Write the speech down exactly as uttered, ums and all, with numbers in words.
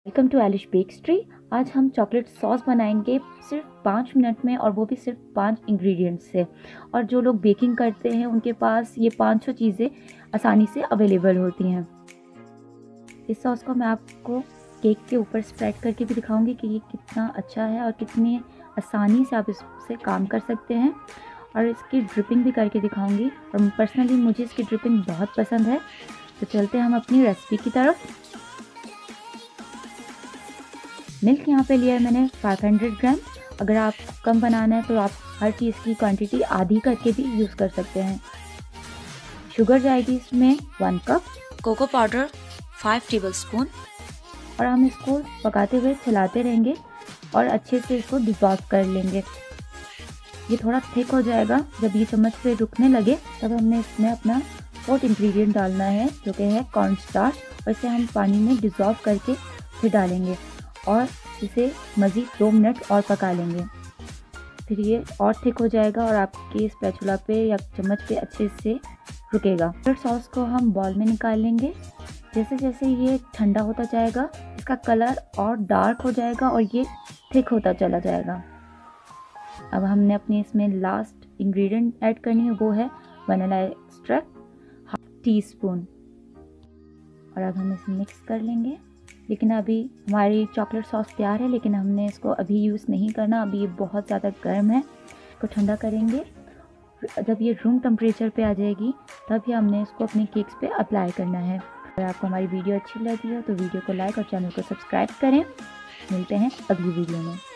Welcome to Eilish बेक्सट्री। आज हम chocolate sauce बनाएंगे सिर्फ पाँच मिनट में, और वो भी सिर्फ पांच इंग्रेडिएंट्स से। और जो लोग बेकिंग करते हैं उनके पास ये पाँच छह चीज़ें आसानी से अवेलेबल होती हैं। इस सॉस को मैं आपको केक के ऊपर स्प्रेड करके भी दिखाऊंगी कि ये कितना अच्छा है और कितनी आसानी से आप इससे काम कर सकते हैं, और इसकी ड्रिपिंग भी करके दिखाऊंगी। और पर्सनली मुझे इसकी ड्रिपिंग बहुत पसंद है। तो चलते हैं हम अपनी रेसिपी की तरफ। मिल्क यहाँ पे लिया है मैंने पाँच सौ ग्राम। अगर आप कम बनाना है तो आप हर चीज़ की क्वांटिटी आधी करके भी यूज़ कर सकते हैं। शुगर जाएगी इसमें one cup, cocoa powder five tablespoon, और हम इसको पकाते हुए चलाते रहेंगे और अच्छे से इसको डिसॉल्व कर लेंगे। ये थोड़ा थिक हो जाएगा, जब ये चम्मच पे रुकने लगे तब हमने इसमें अपना फोर्थ इंग्रेडिएंट डालना है, जो कि है कॉर्न स्टार्च, और इसे हम पानी में डिसॉल्व करके फिर डालेंगे और इसे मज़ीद दो मिनट और पका लेंगे। फिर ये और थिक हो जाएगा और आपके स्पैचुला पे या चम्मच पे अच्छे से रुकेगा। फिर सॉस को हम बॉल में निकाल लेंगे। जैसे जैसे ये ठंडा होता जाएगा इसका कलर और डार्क हो जाएगा और ये थिक होता चला जाएगा। अब हमने अपनी इसमें लास्ट इंग्रेडिएंट ऐड करनी है, वो है vanilla extract half teaspoon. और अब हम इसे मिक्स कर लेंगे। लेकिन अभी हमारी चॉकलेट सॉस तैयार है, लेकिन हमने इसको अभी यूज़ नहीं करना। अभी ये बहुत ज़्यादा गर्म है, इसको ठंडा करेंगे। जब ये रूम टेम्परेचर पे आ जाएगी तब ही हमने इसको अपने केक्स पे अप्लाई करना है। अगर आपको हमारी वीडियो अच्छी लगी हो तो वीडियो को लाइक और चैनल को सब्सक्राइब करें। मिलते हैं अगली वीडियो में।